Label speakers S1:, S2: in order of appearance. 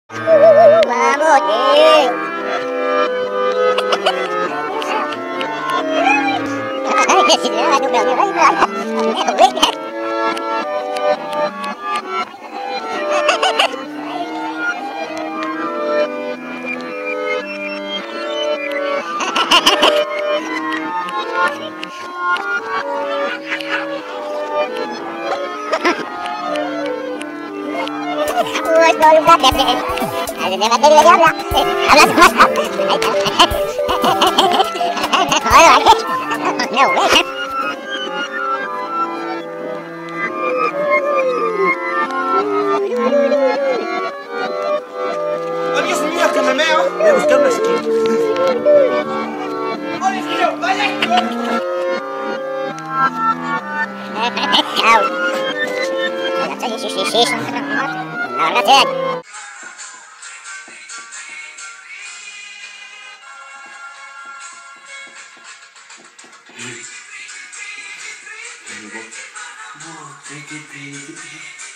S1: ¡Oh, Dios mío, que me meo! Voy a buscar una esquina. ¡Oh, Dios mío, vaya! No,